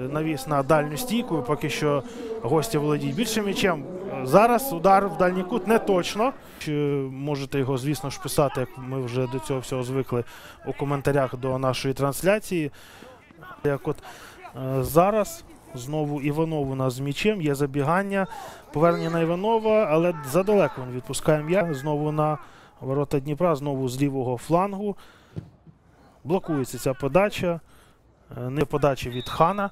навіс на дальню стійку. Поки що гості володіють більше м'ячем. Зараз удар в дальній кут не точно. Можете його, звісно ж, писати, як ми вже до цього всього звикли, у коментарях до нашої трансляції. Як от зараз знову Іванов у нас з м'ячем, є забігання, повернення на Іванова, але задалеко він відпускає м'яч. Знову на ворота Дніпра, знову з лівого флангу. Блокується ця подача. Не подача від Хана.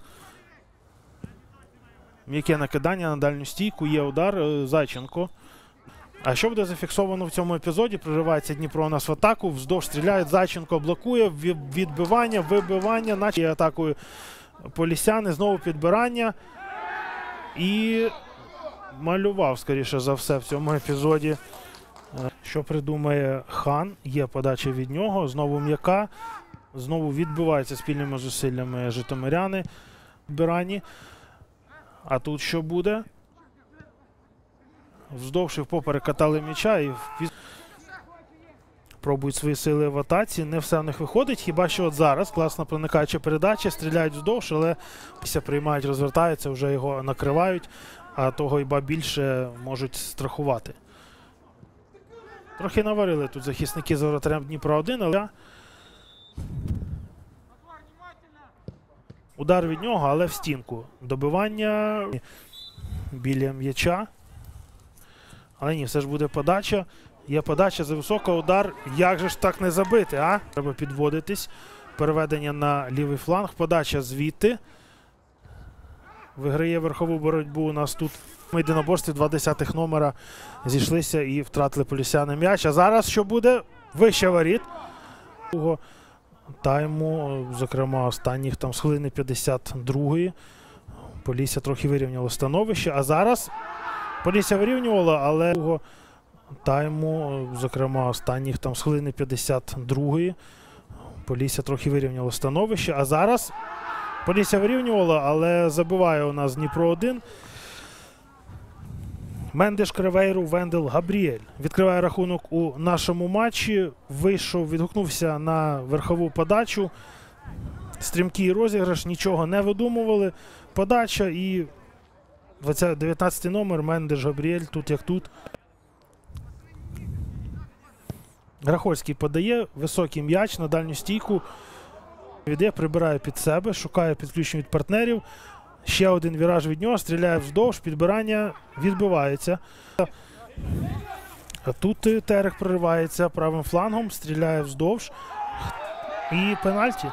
М'яке накидання на дальню стійку, є удар, Зайченко. А що буде зафіксовано в цьому епізоді? Проривається Дніпро у нас в атаку, вздовж стріляють, Зайченко блокує, відбивання, вибивання, наче атакою Полісяни, знову підбирання. І малював, скоріше за все, в цьому епізоді. Що придумає Хан, є подача від нього, знову м'яка, знову відбивається спільними зусиллями житомиряни в підбиранні. А тут що буде? Вздовж і впоперек катали м'яча і пробують свої сили в атаці. Не все в них виходить, хіба що от зараз класна проникаюча передача, стріляють вздовж, але після приймають, розвертаються, вже його накривають, а того і ба більше можуть страхувати. Трохи наварили тут захисники з воротарем Дніпра-1, але удар від нього, але в стінку. Добивання біля м'яча. Але ні, все ж буде подача. Є подача за висока, удар. Як же ж так не забити, а? Треба підводитись. Переведення на лівий фланг. Подача звідти. Виграє верхову боротьбу у нас тут. В єдиноборстві 2 номера зійшлися і втратили полісяни м'яч. А зараз що буде? Вище воріт. Тайму, зокрема, останніх там з хвилини 52-ї. Полісся трохи вирівняло становище. А зараз Полісся вирівнювало, але тайму, зокрема, останніх там з хвилини 52-ї. Полісся трохи вирівняло становище. А зараз Полісся вирівнювало, але забиває у нас Дніпро-1. Мендеш, Кривейру, Вендел, Габріель. Відкриває рахунок у нашому матчі. Вийшов, відгукнувся на верхову подачу. Стрімкий розіграш, нічого не видумували. Подача і 19-й номер, Мендеш, Габріель, тут як тут. Грахольський подає, високий м'яч на дальню стійку. Віде, прибирає під себе, шукає підключення від партнерів. Ще один віраж від нього, стріляє вздовж, підбирання, відбивається. А тут Терех проривається правим флангом, стріляє вздовж. І пенальті.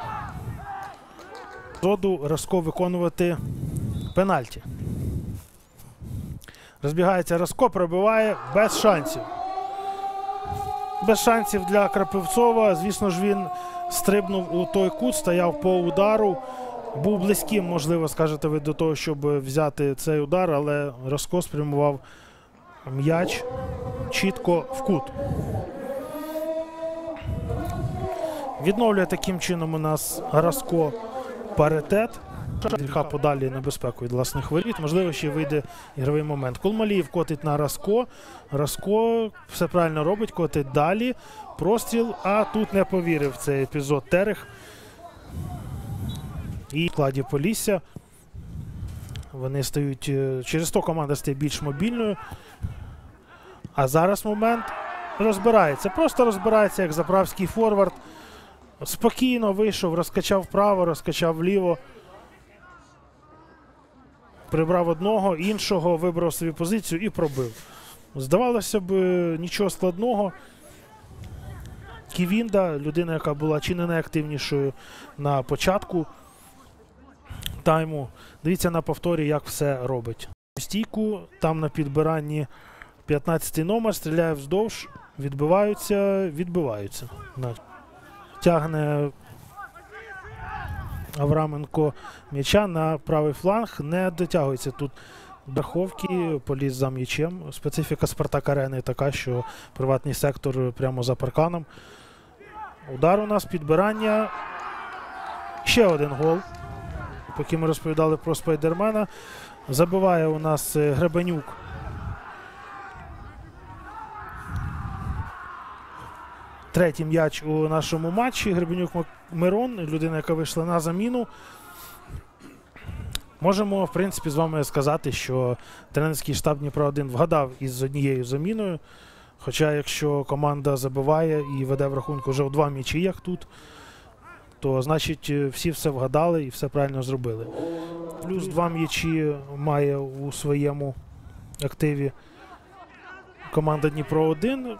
Зоду Раско виконувати пенальті. Розбігається Раско, пробиває без шансів. Без шансів для Крапивцова. Звісно ж, він стрибнув у той кут, стояв по удару. Був близьким, можливо, скажете ви, до того, щоб взяти цей удар, але Раско спрямував м'яч чітко в кут. Відновлює таким чином у нас Раско паритет. Гріха подалі небезпеку від власних воріт. Можливо, ще вийде ігровий момент. Кулмалієв котить на Раско. Раско все правильно робить, котить далі. Простріл, а тут не повірив в цей епізод Терех. І в складі Полісся вони стають, через то команда стає більш мобільною. А зараз момент розбирається. Просто розбирається, як заправський форвард. Спокійно вийшов, розкачав вправо, розкачав вліво. Прибрав одного, іншого, вибрав собі позицію і пробив. Здавалося б, нічого складного. Ківінда, людина, яка була чи не найактивнішою на початку тайму. Дивіться на повторі, як все робить. Стійку, там на підбиранні 15-й номер, стріляє вздовж, відбиваються. Тягне Авраменко м'яча на правий фланг, не дотягується тут до раховки, Поліс за м'ячем. Специфіка Спартак-арени така, що приватний сектор прямо за парканом. Удар у нас, підбирання. Ще один гол. Поки ми розповідали про Спайдермена, забиває у нас Гребенюк. Третій м'яч у нашому матчі. Гребенюк Мирон, людина, яка вийшла на заміну. Можемо, в принципі, з вами сказати, що тренерський штаб Дніпро-1 вгадав із однією заміною. Хоча, якщо команда забиває і веде в рахунку вже у 2 м'ячі, як тут, то, значить, всі все вгадали і все правильно зробили. Плюс 2 м'ячі має у своєму активі команда Дніпро-1.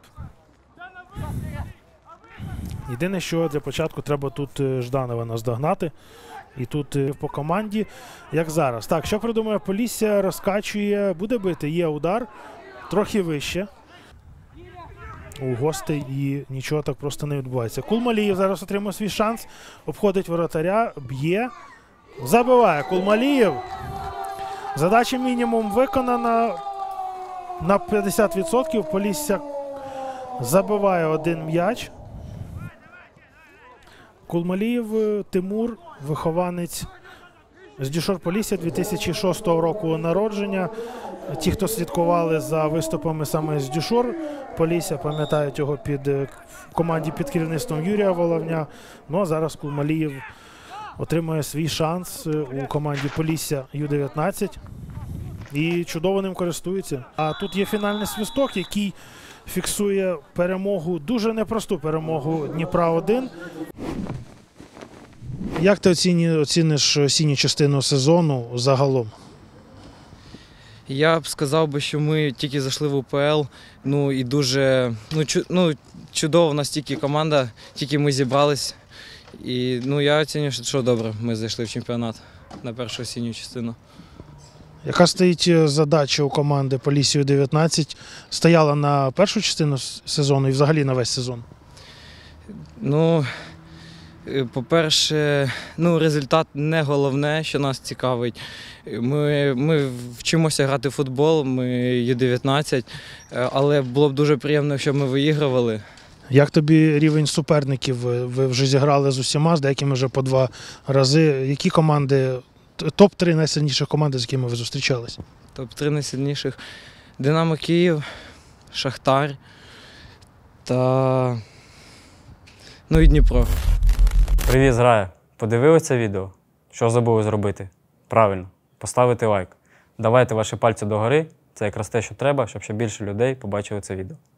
Єдине, що для початку треба тут Жданова наздогнати. І тут по команді, як зараз. Так, що придумує Полісся, розкачує, буде бити, є удар, трохи вище у гостей і нічого так просто не відбувається. Кулмалієв зараз отримує свій шанс, обходить воротаря, б'є, забиває Кулмалієв. Задача мінімум виконана на 50%. Полісся забиває 1 м'яч. Кулмалієв Тимур, вихованець з Дюшор Полісся 2006 року народження. Ті, хто слідкували за виступами саме з Дюшор Полісся, пам'ятають його в команді під керівництвом Юрія Воловня. Ну а зараз Кулмалієв отримує свій шанс у команді Полісся Ю-19 і чудово ним користується. А тут є фінальний свисток, який фіксує перемогу, дуже непросту перемогу Дніпра-1. Як ти оціниш осінню частину сезону загалом? Я б сказав, що ми тільки зайшли в УПЛ, і дуже чудово в нас тільки команда, тільки ми зібрались. І я оцінюю, що добре, ми зайшли в чемпіонат на першу осінню частину. Яка стоїть задача у команди Полісся Ю-19? Стояла на першу частину сезону і взагалі на весь сезон? По-перше, результат не головне, що нас цікавить. Ми вчимося грати в футбол, ми Ю-19, але було б дуже приємно, щоб ми виігрували. Як тобі рівень суперників? Ви вже зіграли з усіма, з деякими вже по 2 рази. Які команди, топ-3 найсильніших команди, з якими ви зустрічалися? Топ-3 найсильніших – Динамо Київ, Шахтар та і Дніпро. Привіт, зграя! Подивилися відео? Що забули зробити? Правильно, поставити лайк. Давайте ваші пальці догори, це якраз те, що треба, щоб ще більше людей побачили це відео.